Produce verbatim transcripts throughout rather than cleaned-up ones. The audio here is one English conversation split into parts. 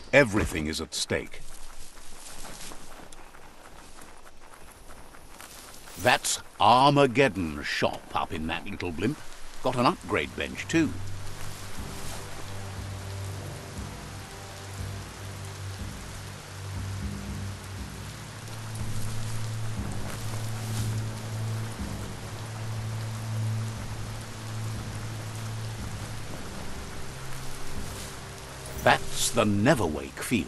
Everything is at stake. That's Armageddon's shop up in that little blimp. Got an upgrade bench too. That's the Neverwake field.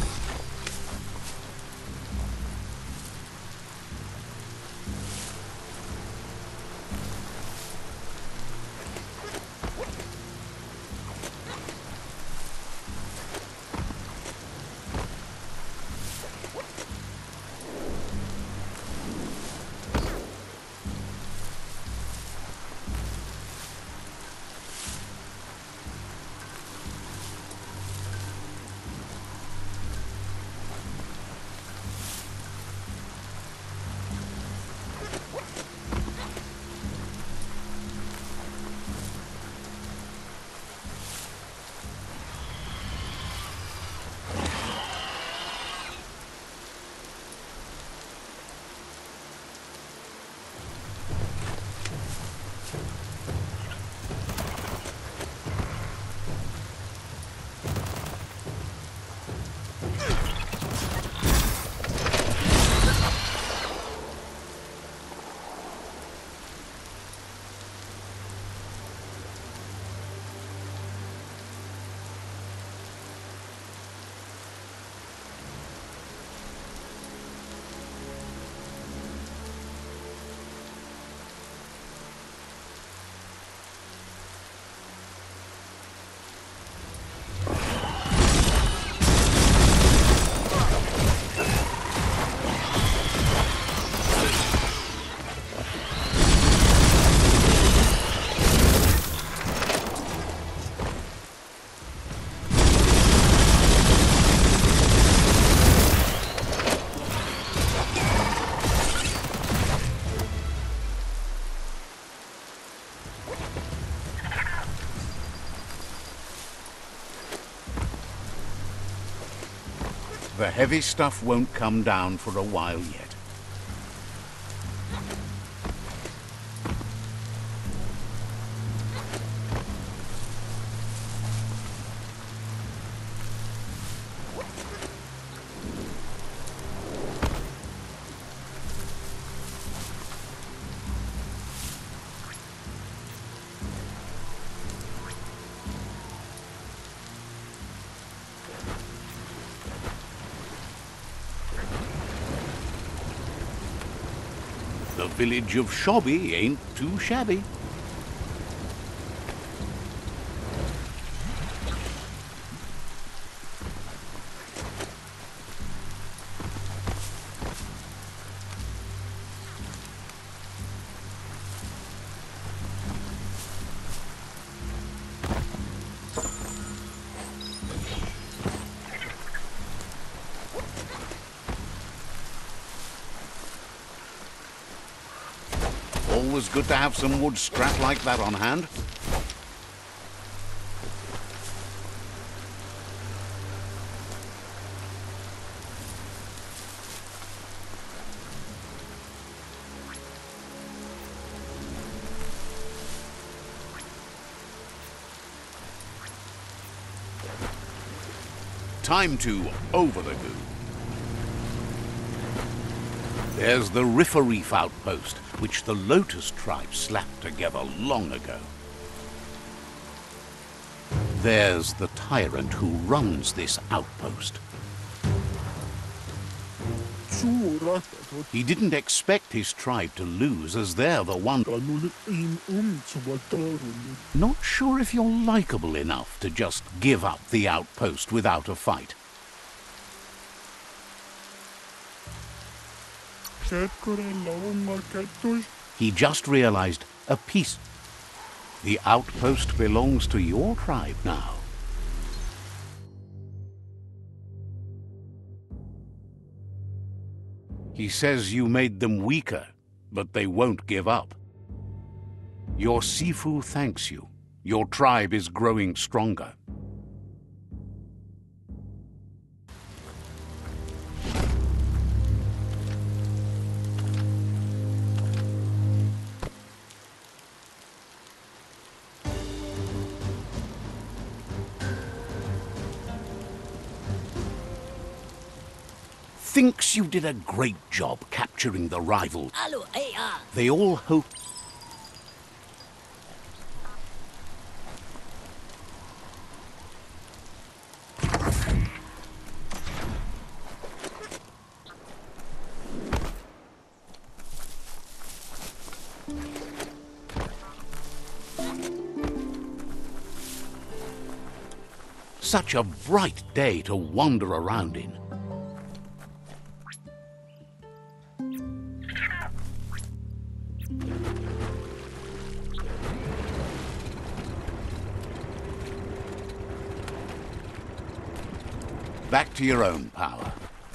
The heavy stuff won't come down for a while yet. The village of Shobby ain't too shabby. Always good to have some wood scrap like that on hand. Time to over the goo. There's the Riffreef outpost, which the Lotus tribe slapped together long ago. There's the tyrant who runs this outpost. He didn't expect his tribe to lose, as they're the one. Not sure if you're likable enough to just give up the outpost without a fight. He just realized a piece. The outpost belongs to your tribe now. He says you made them weaker, but they won't give up. Your Sifu thanks you. Your tribe is growing stronger. thinks you did a great job capturing the rival. Alu, eh, ah. They all hope... Such a bright day to wander around in. Back to your own power.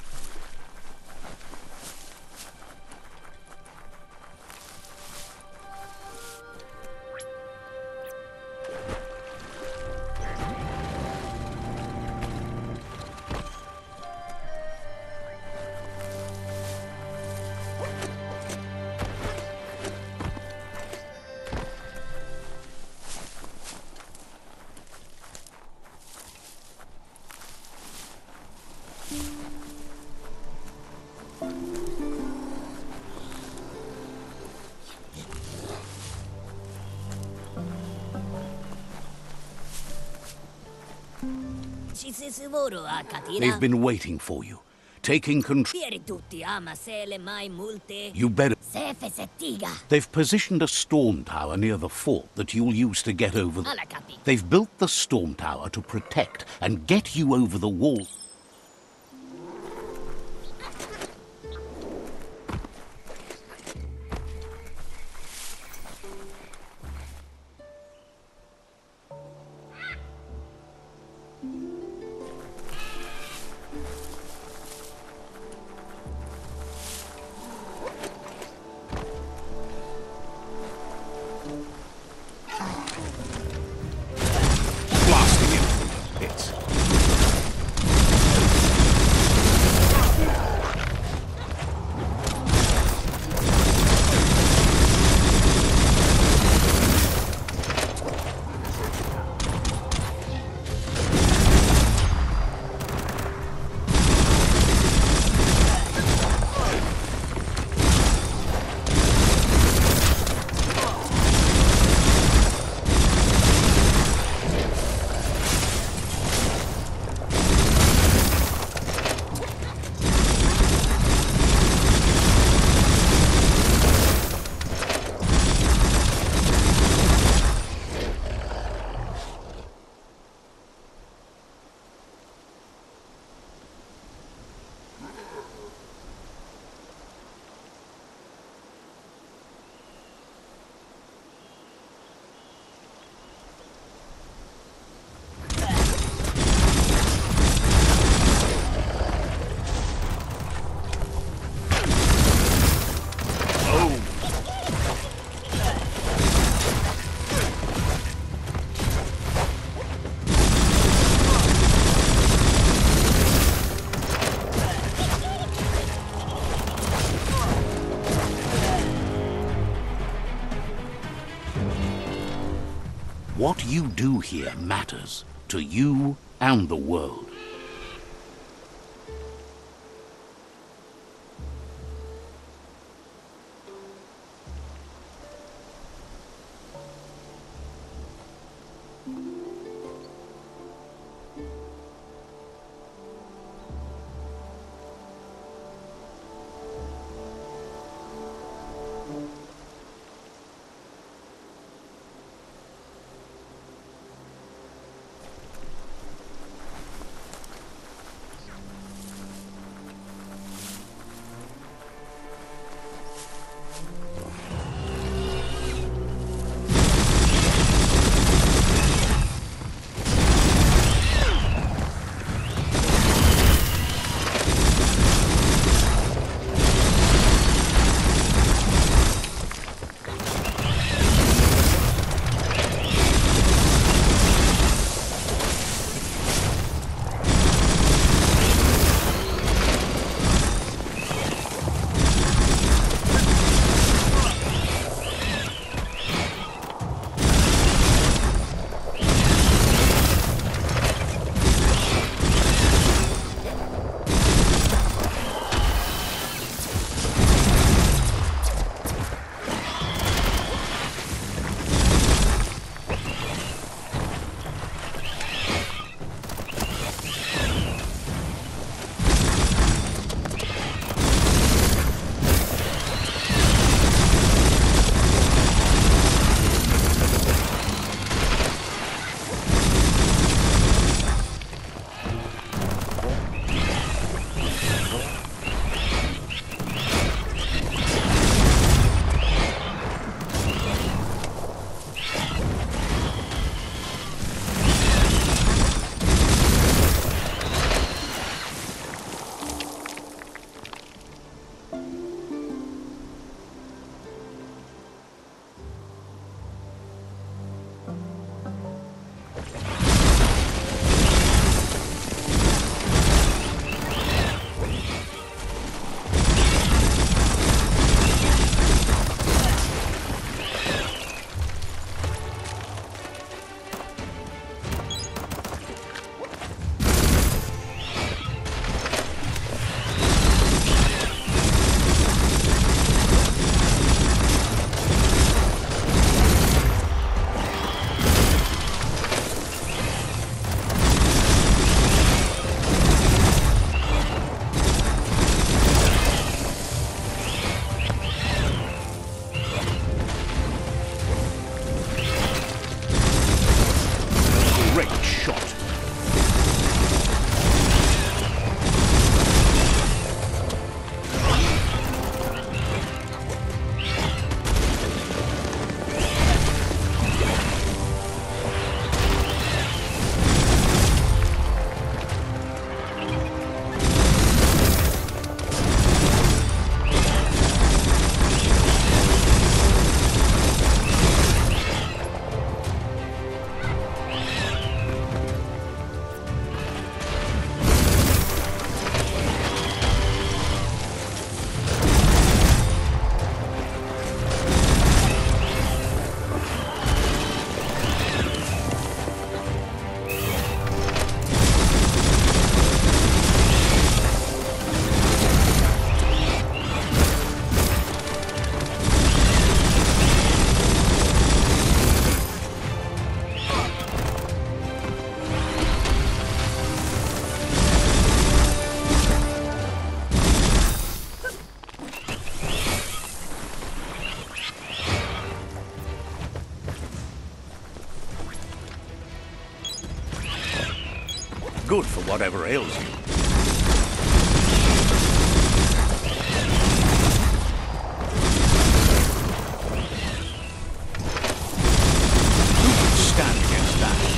They've been waiting for you, taking control. You better... They've positioned a storm tower near the fort that you'll use to get over... The... They've built the storm tower to protect and get you over the wall. What you do here matters to you and the world. good for whatever ails you. Who could stand against that?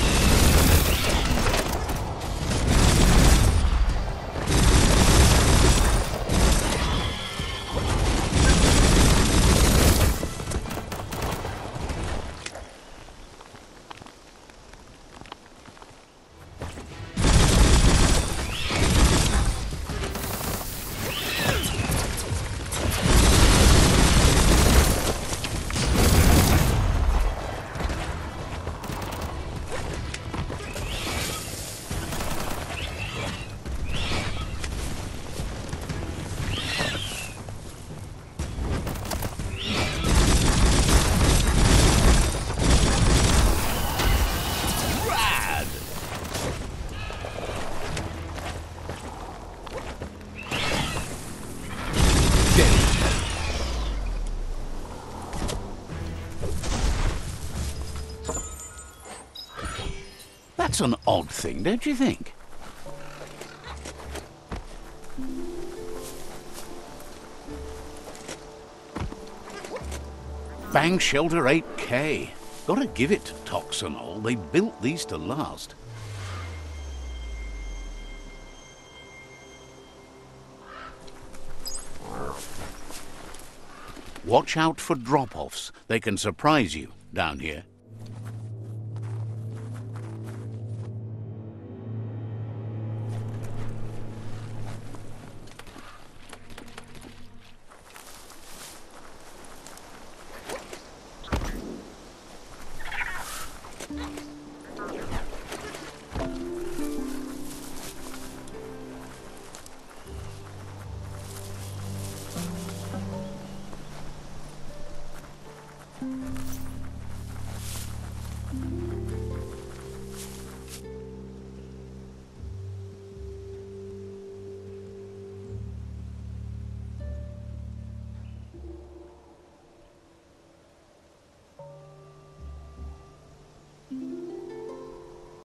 That's an odd thing, don't you think? Bank Shelter eight K. Gotta give it to Toxanol. They built these to last. Watch out for drop-offs. They can surprise you down here.